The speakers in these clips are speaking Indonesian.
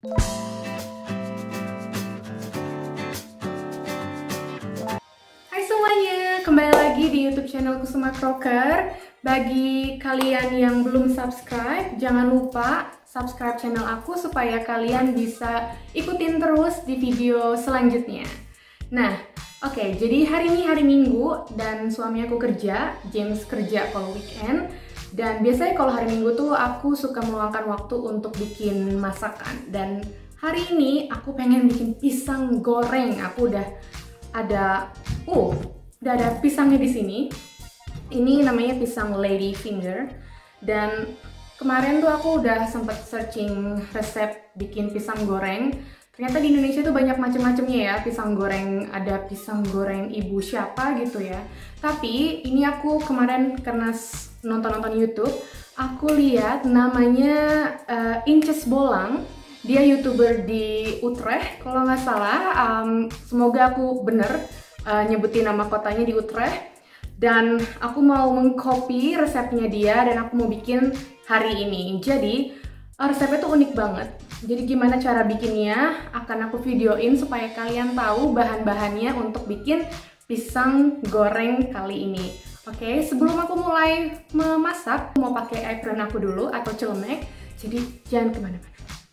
Hai semuanya, kembali lagi di YouTube channel Kusuma Crocker. Bagi kalian yang belum subscribe, jangan lupa subscribe channel aku supaya kalian bisa ikutin terus di video selanjutnya. Nah, oke, jadi hari ini hari Minggu dan suami aku kerja, James kerja kalau weekend. Dan biasanya kalau hari Minggu tuh aku suka meluangkan waktu untuk bikin masakan. Dan hari ini aku pengen bikin pisang goreng. Aku udah ada pisangnya di sini. Ini namanya pisang lady finger. Dan kemarin tuh aku udah sempet searching resep bikin pisang goreng. Ternyata di Indonesia tuh banyak macam-macamnya ya pisang goreng. Ada pisang goreng ibu siapa gitu ya. Tapi ini aku kemarin karena nonton YouTube, aku lihat namanya Inces Bolang. Dia YouTuber di Utrecht kalau nggak salah. Semoga aku bener nyebutin nama kotanya di Utrecht. Dan aku mau mengcopy resepnya dia dan aku mau bikin hari ini. Jadi resepnya tuh unik banget. Jadi gimana cara bikinnya akan aku videoin supaya kalian tahu bahan-bahannya untuk bikin pisang goreng kali ini. Oke, sebelum aku mulai memasak, mau pakai apron aku dulu atau celemek. Jadi jangan kemana-mana.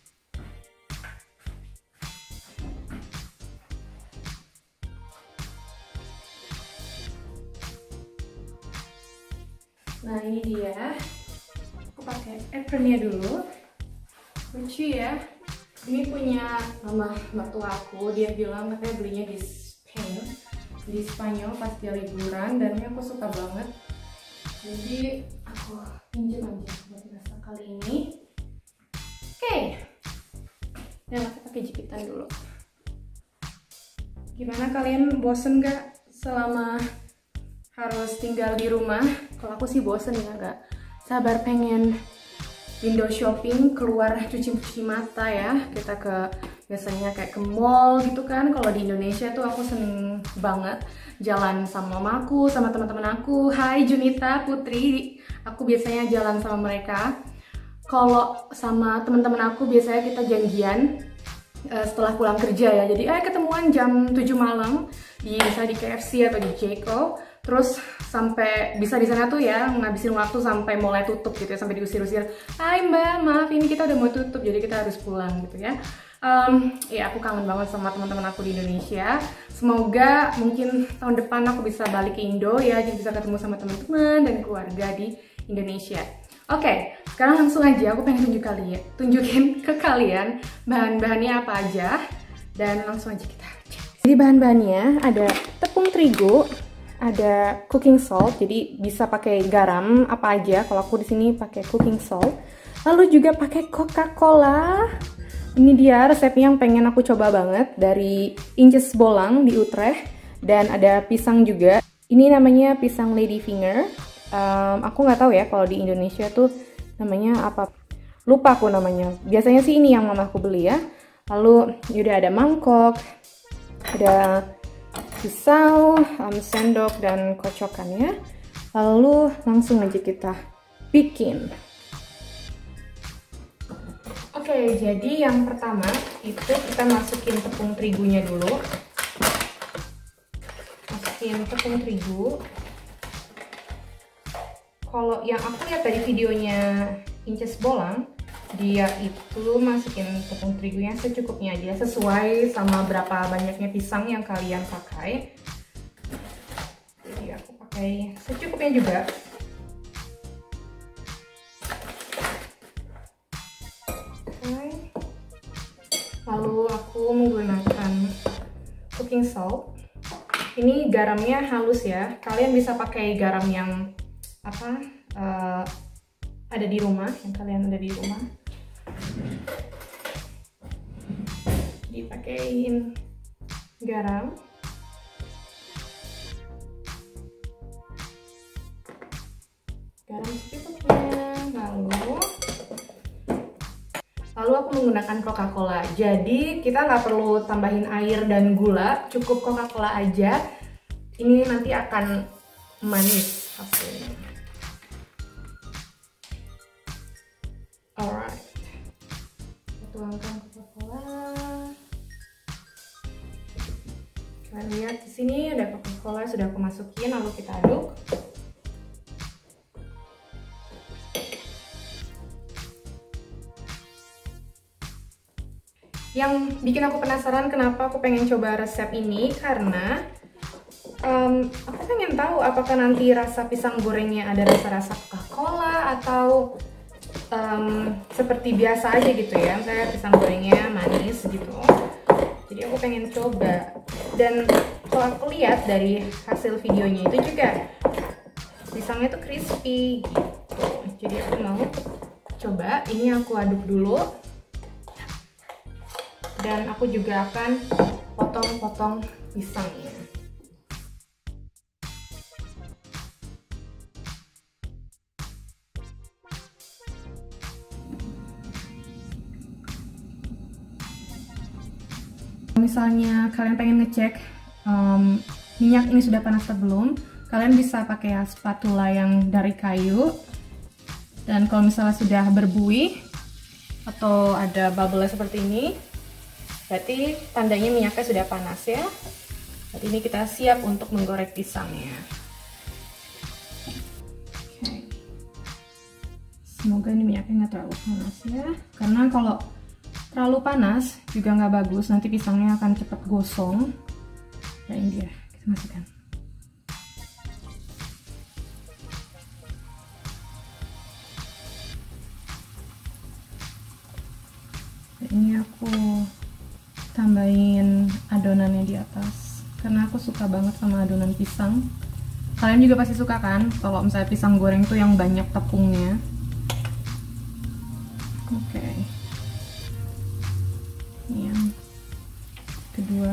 Nah ini dia, aku pakai apronnya dulu. Lucu ya, ini punya mama mertua aku. Dia bilang katanya belinya di Spanyol pas dia liburan, dan ini aku suka banget. Jadi aku pinjam aja buat masak kali ini. Oke, dan aku pakai jepitan dulu. Gimana, kalian bosen gak selama harus tinggal di rumah? Kalau aku sih bosen ya, gak sabar pengen window shopping, keluar cuci mata ya. Kita biasanya kayak ke mall gitu kan. Kalau di Indonesia tuh aku seneng banget jalan sama mamaku, sama teman-teman aku. Hai Junita, Putri, aku biasanya jalan sama mereka. Kalau sama teman-teman aku biasanya kita janjian setelah pulang kerja ya. Jadi ketemuan jam 7 malam bisa di KFC atau di Jeko. Terus sampai bisa di sana tuh ya ngabisin waktu sampai mulai tutup gitu ya, sampai diusir-usir. Hai Mbak, maaf ini kita udah mau tutup jadi kita harus pulang gitu ya. Ya aku kangen banget sama teman-teman aku di Indonesia. Semoga mungkin tahun depan aku bisa balik ke Indo ya, jadi bisa ketemu sama teman-teman dan keluarga di Indonesia. Oke, sekarang langsung aja aku pengen tunjukin ke kalian bahan-bahannya apa aja, dan langsung aja kita cek. Jadi bahan-bahannya ada tepung terigu, ada cooking salt, jadi bisa pakai garam apa aja. Kalau aku di sini pakai cooking salt. Lalu juga pakai Coca-Cola. Ini dia resepnya yang pengen aku coba banget dari Inces Bolang di Utrecht. Dan ada pisang juga. Ini namanya pisang lady finger. Aku nggak tahu ya kalau di Indonesia tuh namanya apa. Lupa aku namanya. Biasanya sih ini yang mamaku beli ya. Lalu udah ada mangkok, ada pisau, sendok dan kocokannya. Lalu langsung aja kita bikin. Oke, jadi yang pertama itu kita masukin tepung terigunya dulu. Masukin tepung terigu. Kalau yang aku lihat dari videonya Inces Bolang, dia itu masukin tepung terigunya secukupnya aja, sesuai sama berapa banyaknya pisang yang kalian pakai. Jadi aku pakai secukupnya juga. Lalu aku menggunakan cooking salt. Ini garamnya halus ya. Kalian bisa pakai garam yang ada di rumah, yang kalian ada di rumah. Dipakein garam. Garam secukupnya. Lalu aku menggunakan Coca-Cola. Jadi kita nggak perlu tambahin air dan gula, cukup Coca-Cola aja. Ini nanti akan manis hasilnya. Alright. Tuangkan Coca-Cola. Nah, lihat di sini ada Coca-Cola sudah aku masukin, lalu kita aduk. Yang bikin aku penasaran kenapa aku pengen coba resep ini karena aku pengen tahu apakah nanti rasa pisang gorengnya ada rasa-rasa Coca-Cola atau seperti biasa aja gitu ya, misalnya pisang gorengnya manis gitu. Jadi aku pengen coba, dan kalau aku lihat dari hasil videonya itu juga pisangnya tuh crispy gitu. Jadi aku mau coba, ini aku aduk dulu, dan aku juga akan potong-potong pisangnya. Misalnya kalian pengen ngecek minyak ini sudah panas atau belum, kalian bisa pakai spatula yang dari kayu, dan kalau misalnya sudah berbuih atau ada bubble seperti ini, berarti tandanya minyaknya sudah panas ya. Berarti ini kita siap untuk menggoreng pisangnya. Oke. Semoga ini minyaknya nggak terlalu panas ya, karena kalau terlalu panas juga nggak bagus, nanti pisangnya akan cepat gosong. Nah ini dia, kita masukkan. Nah, ini aku tambahin adonannya di atas, karena aku suka banget sama adonan pisang. Kalian juga pasti suka kan, kalau misalnya pisang goreng tuh yang banyak tepungnya. Oke. Ini yang kedua.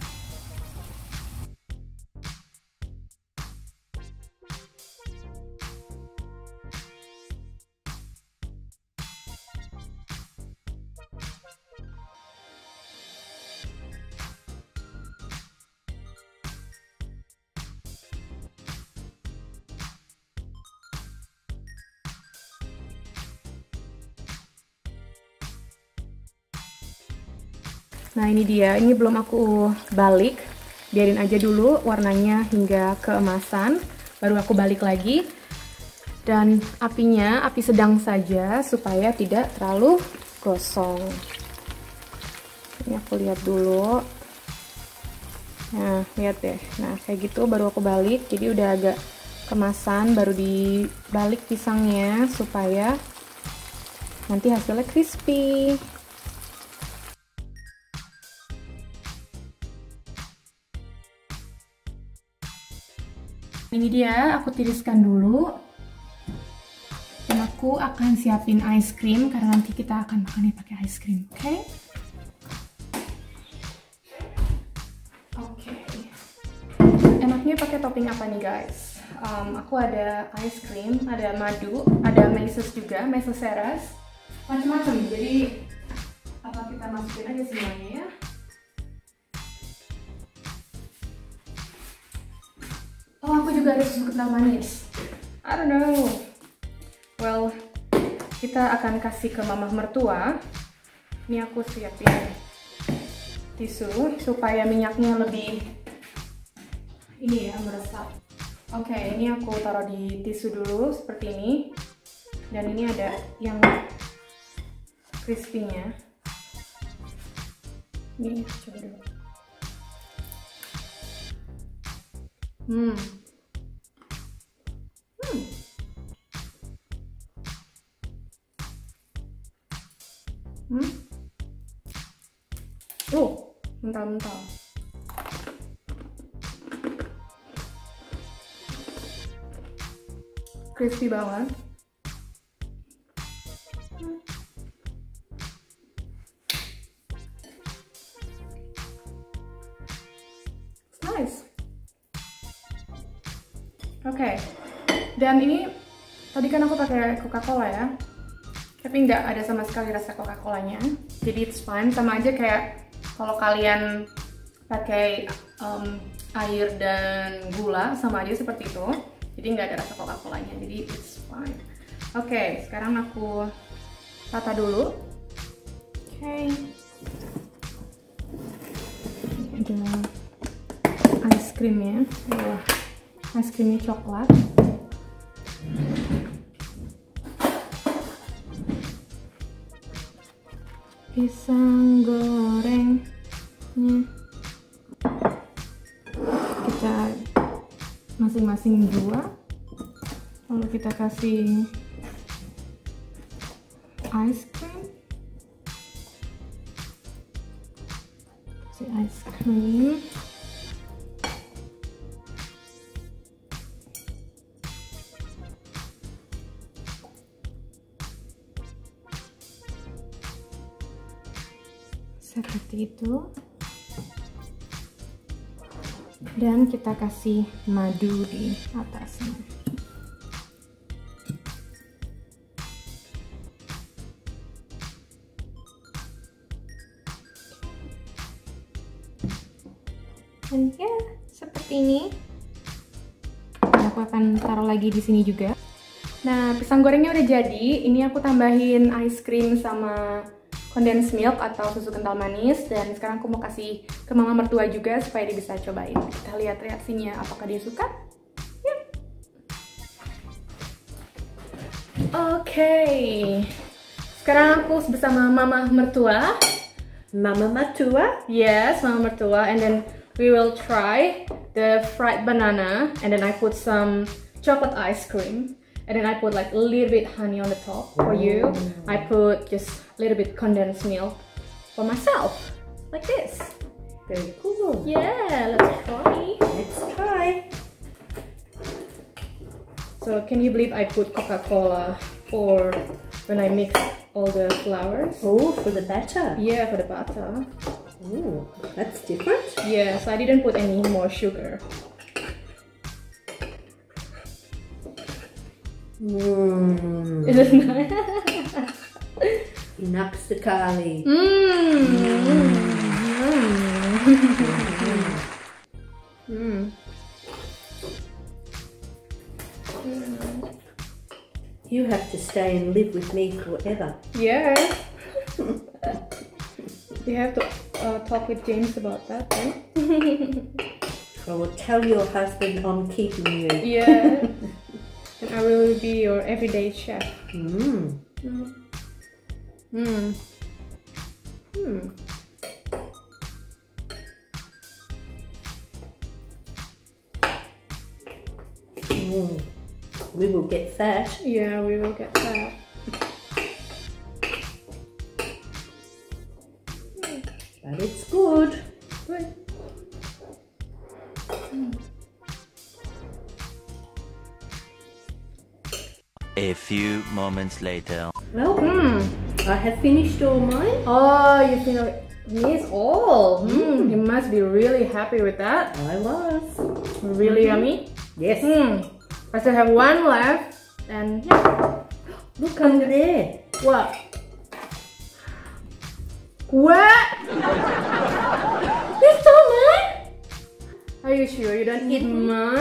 Nah ini dia, ini belum aku balik, biarin aja dulu warnanya hingga keemasan, baru aku balik lagi. Dan apinya, api sedang saja supaya tidak terlalu gosong. Ini aku lihat dulu. Nah lihat deh, nah kayak gitu baru aku balik, jadi udah agak kemasan, baru dibalik pisangnya supaya nanti hasilnya crispy. Ini dia, aku tiriskan dulu. Dan aku akan siapin ice cream karena nanti kita akan makannya pakai ice cream, oke? Oke. Enaknya pakai topping apa nih guys? Aku ada ice cream, ada madu, ada meses juga, meses seras, macam-macam. Jadi apa kita masukin aja semuanya ya? Oh, aku juga ada susu kental manis. I don't know. Well, kita akan kasih ke mama mertua. Ini aku siapin tisu supaya minyaknya lebih ini ya, meresap. Oke, ini aku taruh di tisu dulu seperti ini. Dan ini ada yang crispy-nya. Ini coba dulu. Oh, mental-mental. Crispy banget. Nice. Oke. Dan ini tadi kan aku pakai Coca-Cola ya. Tapi nggak ada sama sekali rasa Coca-Colanya. Jadi it's fine, sama aja kayak kalau kalian pakai air dan gula, sama aja seperti itu. Jadi nggak ada rasa Coca-Colanya, jadi it's fine. Oke, sekarang aku tata dulu. Oke. Ada krimnya. Wah, ice krimnya coklat. Pisang gorengnya kita masing-masing 2, lalu kita kasih ice cream, seperti itu, dan kita kasih madu di atasnya. Dan ya, seperti ini. Aku akan taruh lagi di sini juga. Nah, pisang gorengnya udah jadi. Ini aku tambahin ice cream sama condensed milk atau susu kental manis. Dan sekarang aku mau kasih ke mama mertua juga supaya dia bisa cobain. Kita lihat reaksinya, apakah dia suka? Yuk. Oke. Sekarang aku bersama mama mertua. Mama mertua? Yes, mama mertua. And then we will try the fried banana, and then I put some chocolate ice cream, and then I put like a little bit honey on the top for you. I put just a little bit condensed milk for myself, like this. Very cool. Yeah, let's try. Let's try. So can you believe I put Coca-Cola for when I mix all the flours? Oh, for the batter. Yeah, for the butter. Oh, that's different. Yes, I didn't put any more sugar. Is it nice? Enak sekali. You have to stay and live with me forever. Yeah. You have to talk with James about that, right? I will tell your husband I'm keeping you. Yeah. And I will be your everyday chef. We will get fat. Yeah, we will get that. But it's good. Good. A few moments later. Well, I have finished all mine. Oh, you finish all. You must be really happy with that. I was. Really yummy. Yes. I still have one left, and yeah. Look under there. What? What? You stole mine? Are you sure you don't eat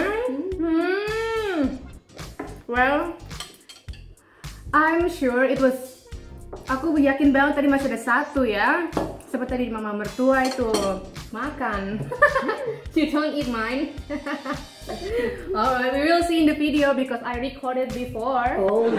mine? Well, I'm sure it was. Aku yakin banget tadi masih ada satu ya. Seperti tadi mama mertua itu makan. You don't eat mine. Alright, we will see in the video because I recorded before. Oh.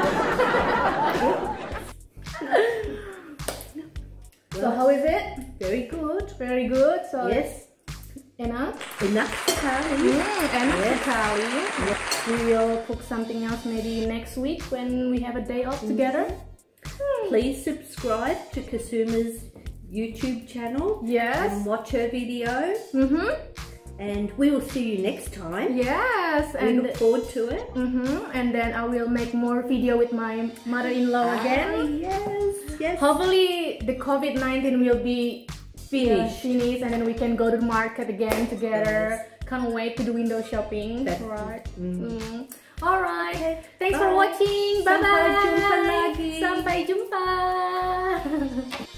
So how is it? Very good. Very good. So Yes. Enough? Enough sekali. Enak Yes. sekali. We will cook something else maybe next week when we have a day off together. Please subscribe to Kasuma's YouTube channel. Yes. And watch her video. And we will see you next time. Yes. We And look forward to it. and then I will make more video with my mother-in-law again. Yes. Yes. Hopefully the COVID-19 will be Finished. finished, and then we can go to the market again together. Can't wait to do window shopping. That's right. Alright. Thanks for Bye. watching. Bye bye. Sampai jumpa lagi. Sampai jumpa.